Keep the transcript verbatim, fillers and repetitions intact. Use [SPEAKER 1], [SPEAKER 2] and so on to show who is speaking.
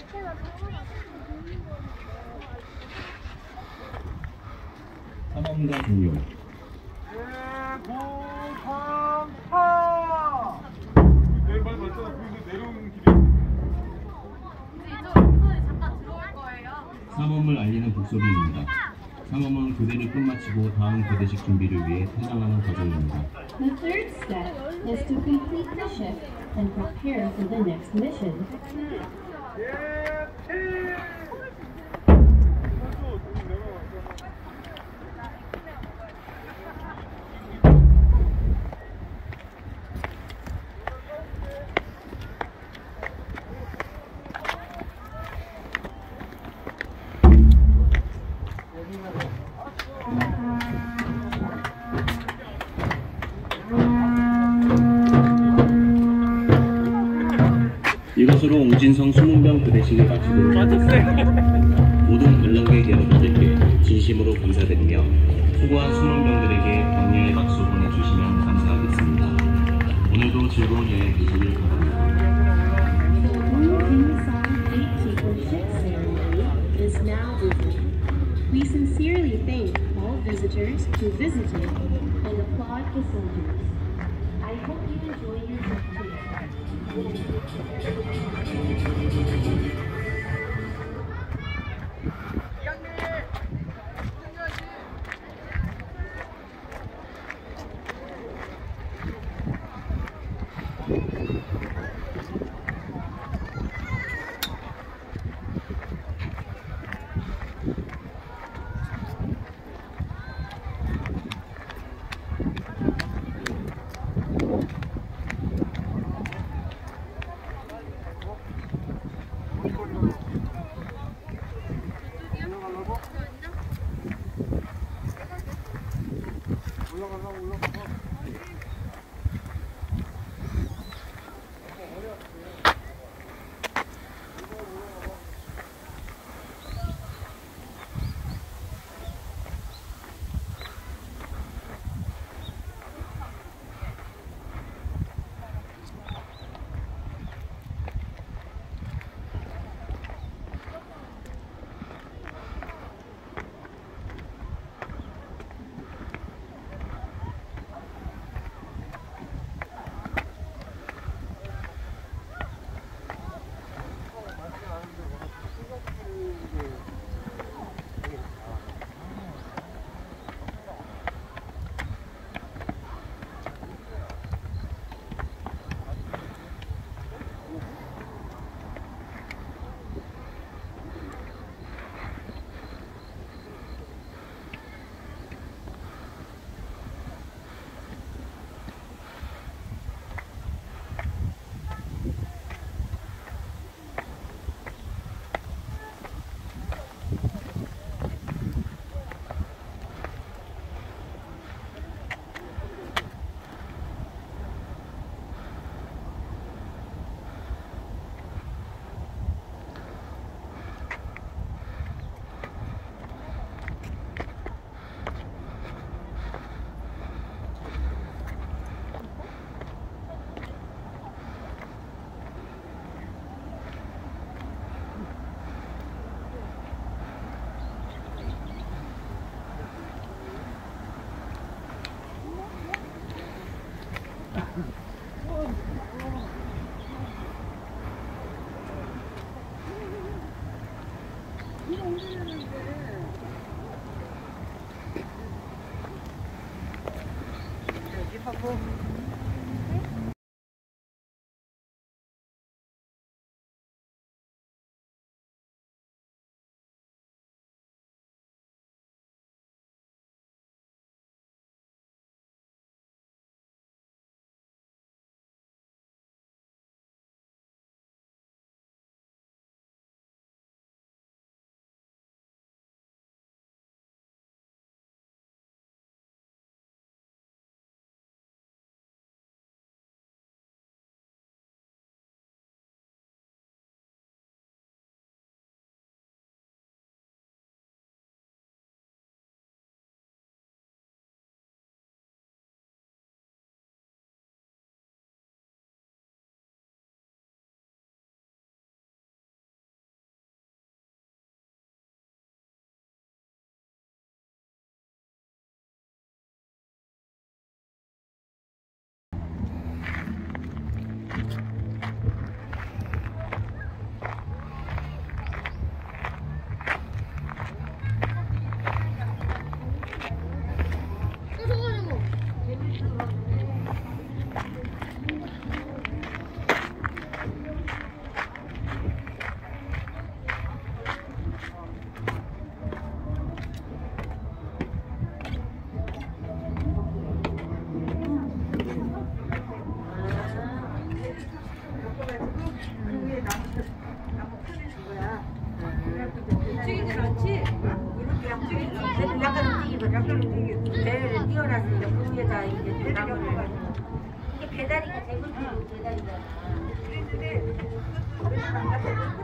[SPEAKER 1] 탐험가 종료.
[SPEAKER 2] 대고팡파 내일 많이 봤잖아. 거기서 내려오는 길이.
[SPEAKER 1] 삼엄을 알리는 북소리입니다. 삼엄은 교대를 끝마치고 다음 교대식 준비를 위해 퇴장하는 과정입니다.
[SPEAKER 3] The third step is to complete the shift and prepare for the next mission.
[SPEAKER 1] 이것으로 옹진성 수문병 교대식을 마치도록 하겠습니다. 모든 관람객 여러분들께 진심으로 감사드리며 수고한 수문병들에게 격려의 박수 보내주시면 감사하겠습니다. 오늘도 즐거운 여행 되시길 바랍니다.
[SPEAKER 3] We sincerely thank all visitors who visited and applaud the soldiers. I hope you enjoy your trip today.
[SPEAKER 4] 묶어가지고 그 위에 나무 나무 펴내는 거야. 움직이진 않지? 이렇게 움직이지. 약간 움직이고 약간 움직이고. 배를 띄워놨으니까 그 위에다 이제 나무를. 이게 배다리가 대부분 배다리잖아. 그랬는데 그래서 안 갔다.